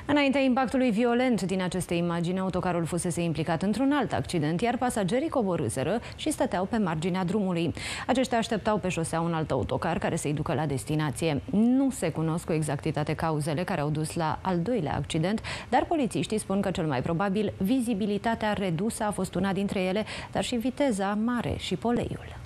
Înaintea impactului violent din aceste imagini, autocarul fusese implicat într-un alt accident, iar pasagerii coborâseră și stăteau pe marginea drumului. Aceștia așteptau pe șosea un alt autocar care să-i ducă la destinație. Nu se cunosc cu exactitate cauzele care au dus la al doilea accident, dar polițiștii spun că cel mai probabil vizibilitatea redusă a fost una dintre ele, dar și viteza mare și poleiul.